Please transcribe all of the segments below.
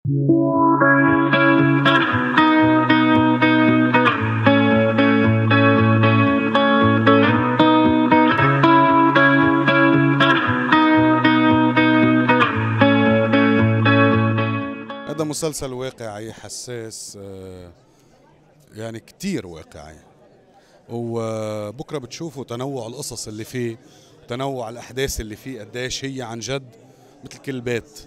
هذا مسلسل واقعي حساس، يعني كتير واقعي، وبكره بتشوفوا تنوع القصص اللي فيه، تنوع الأحداث اللي فيه قديش هي عن جد مثل كل بيت.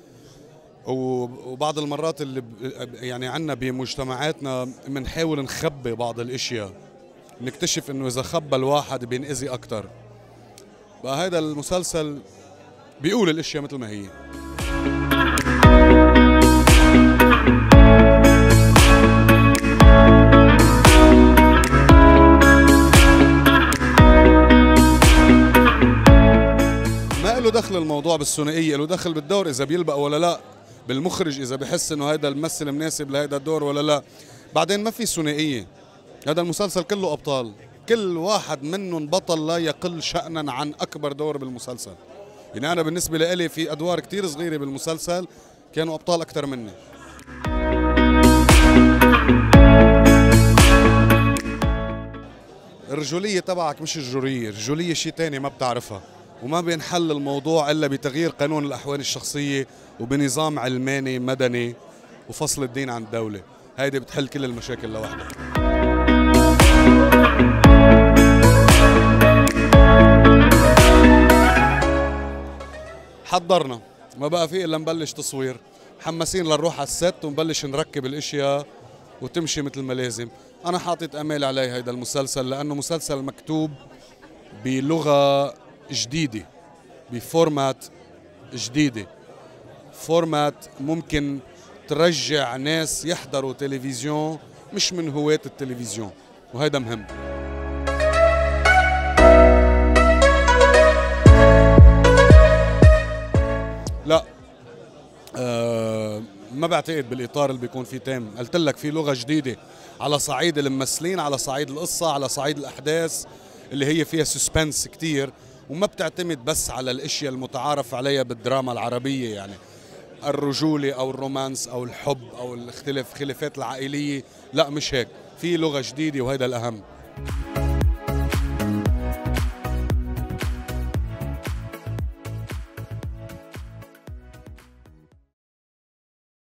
وبعض المرات اللي يعني عنا بمجتمعاتنا بنحاول نخبي بعض الاشياء، نكتشف انه اذا خبى الواحد بينأذي اكثر. بقى هذا المسلسل بيقول الاشياء مثل ما هي. ما له دخل الموضوع بالثنائيه، له دخل بالدور اذا بيلبق ولا لا، بالمخرج اذا بحس انه هذا الممثل مناسب لهذا الدور ولا لا. بعدين ما في ثنائيه، هذا المسلسل كله ابطال، كل واحد منهم بطل لا يقل شأنا عن اكبر دور بالمسلسل. يعني انا بالنسبه لي في ادوار كثير صغيره بالمسلسل كانوا ابطال اكثر مني. الرجوليه تبعك مش الرجوليه، الرجوليه شيء ثاني ما بتعرفها، وما بينحل الموضوع الا بتغيير قانون الاحوال الشخصيه وبنظام علماني مدني وفصل الدين عن الدوله. هيدي بتحل كل المشاكل لوحدها. حضرنا، ما بقى في الا نبلش تصوير، محمسين لنروح على الست ونبلش نركب الاشياء وتمشي مثل ما لازم. انا حاطط امال عليه هيدا المسلسل لانه مسلسل مكتوب بلغه جديده، بفورمات جديده، فورمات ممكن ترجع ناس يحضروا تلفزيون مش من هواة التلفزيون، وهذا مهم. لا، ما بعتقد بالاطار اللي بيكون فيه تام. قلت لك في لغه جديده على صعيد الممثلين، على صعيد القصه، على صعيد الاحداث اللي هي فيها سسبنس كتير، وما بتعتمد بس على الاشياء المتعارف عليها بالدراما العربيه، يعني الرجوله او الرومانس او الحب او الخلافات العائليه. لا مش هيك، في لغه جديده وهذا الاهم.